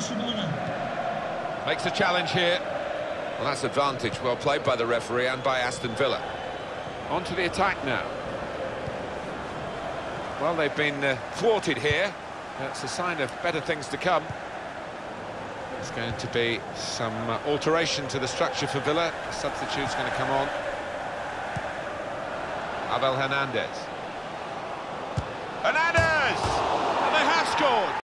Makes a challenge here. Well, that's advantage. Well played by the referee and by Aston Villa. On to the attack now. Well, they've been thwarted here. That's a sign of better things to come. There's going to be some alteration to the structure for Villa. The substitute's going to come on. Abel Hernandez. Hernandez! And they have scored!